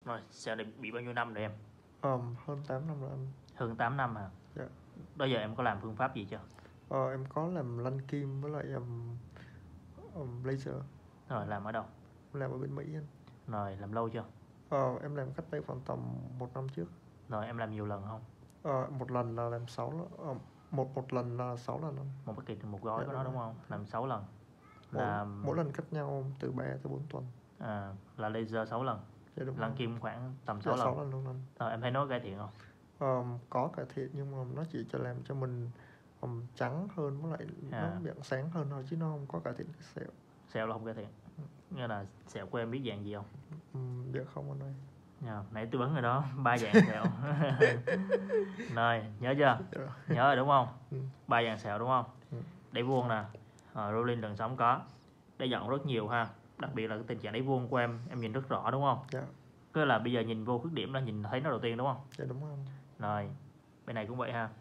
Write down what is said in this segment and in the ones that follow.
Rồi, sẹo này bị bao nhiêu năm rồi em? Hơn 8 năm rồi anh. Hơn 8 năm hả? Dạ. Đó giờ em có làm phương pháp gì chưa? Em có làm lăn kim với lại laser. Rồi, làm ở đâu? Em làm ở bên Mỹ anh. Rồi, làm lâu chưa? Em làm cách đây khoảng tầm 1 năm trước. Rồi, em làm nhiều lần không? Một lần là làm 6 lần. Một lần là 6 lần anh. Một bất kỳ một gói Dạ, của nó đúng không? Làm 6 lần. Mỗi lần cách nhau từ 3 tới 4 tuần. Là laser 6 lần. Dạ, đúng Lăn rồi. kim khoảng tầm 6 Dạ, lần. 6 lần luôn anh. Rồi, em thấy nó cải thiện không? Có cải thiện nhưng mà nó chỉ cho làm cho mình trắng hơn với lại nó miệng sáng hơn thôi chứ nó không có cải thiện cái sẹo. Sẹo là không cải thiện. Nghĩa là sẹo của em biết dạng gì không? Dạ không anh ơi. Nãy tư vấn rồi đó, 3 dạng sẹo. Rồi, nhớ chưa? Nhớ rồi đúng không? 3 dạng sẹo đúng không? Đáy vuông nè, rolling lần sống có. Đáy dọn rất nhiều ha. Đặc biệt là cái tình trạng đáy vuông của em nhìn rất rõ đúng không? Dạ. Tức là bây giờ nhìn vô khuyết điểm là nhìn thấy nó đầu tiên đúng không? Dạ đúng không? Rồi, bên này cũng vậy ha.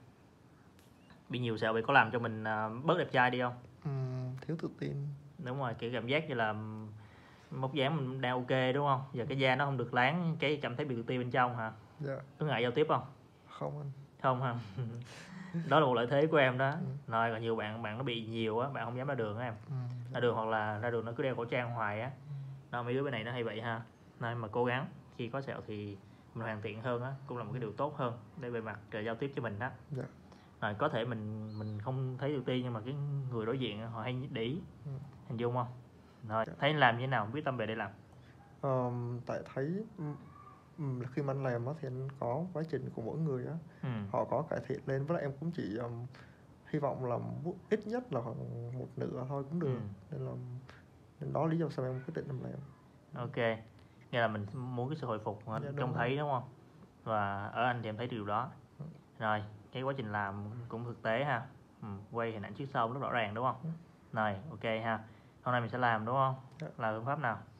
Bị nhiều sẹo vậy có làm cho mình bớt đẹp trai đi không? Thiếu tự tin. Đúng rồi, kiểu cảm giác như là mốc dáng mình đang ok đúng không? Giờ cái da nó không được láng, cái cảm thấy bị tự ti bên trong hả? Dạ. Có ngại giao tiếp không? Không anh. Không ha. Đó là một lợi thế của em đó. Rồi còn nhiều bạn nó bị nhiều á, bạn không dám ra đường á em. Ra đường hoặc là ra đường nó cứ đeo khẩu trang hoài á. Đó, mấy đứa bên này nó hay vậy ha. Nên mà cố gắng khi có sẹo thì mình hoàn thiện hơn á, cũng là một cái điều tốt hơn để về mặt giao tiếp cho mình đó. Dạ. Rồi có thể mình không thấy tự ti nhưng mà cái người đối diện họ hay để ý. Hình dung không? Rồi, thấy làm như thế nào, quyết tâm về để làm. Tại thấy khi mà anh làm á thì anh có quá trình của mỗi người á, họ có cải thiện lên, với lại em cũng chỉ hy vọng là ít nhất là khoảng một nửa thôi cũng được. Nên đó lý do sao em quyết định làm. Ok, nghĩa là mình muốn cái sự hồi phục trông thấy đúng không? Và ở anh thì em thấy điều đó. Rồi, cái quá trình làm cũng thực tế ha. Quay hình ảnh trước sau rất rõ ràng đúng không? Rồi, ok ha. Hôm nay mình sẽ làm đúng không? Là phương pháp nào?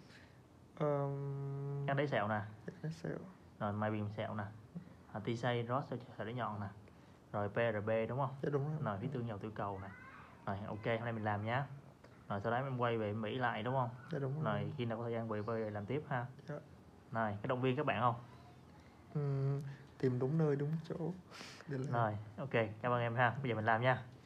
Cắt đáy sẹo nè. Rồi mai viền sẹo nè. T-Say rót sợi đáy nhọn nè. Rồi PRP đúng không? Dạ đúng rồi. Rồi phía tương nhầu tiểu cầu nè. Rồi ok, hôm nay mình làm nhá. Rồi sau đó em quay về Mỹ lại đúng không? Dạ đúng rồi. Rồi khi nào có thời gian về làm tiếp ha. Dạ. Rồi, cái động viên các bạn không? Tìm đúng nơi đúng chỗ. Rồi, ok, cảm ơn em ha. Bây giờ mình làm nha.